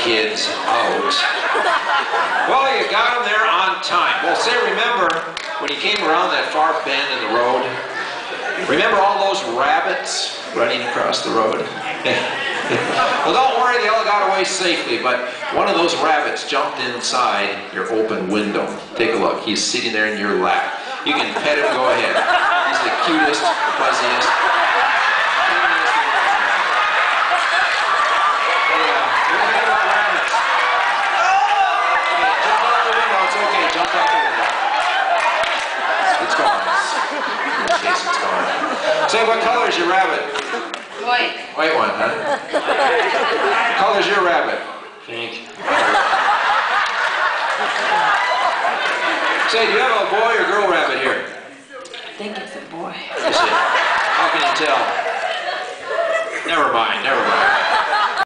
kids out. Well, you got them there on time. Well, say, remember when you came around that far bend in the road? Remember all those rabbits running across the road? Well, don't worry, they all got away safely, but one of those rabbits jumped inside your open window. Take a look. He's sitting there in your lap. You can pet him, go ahead. He's the cutest, fuzziest. Say, what color is your rabbit? White. White one, huh?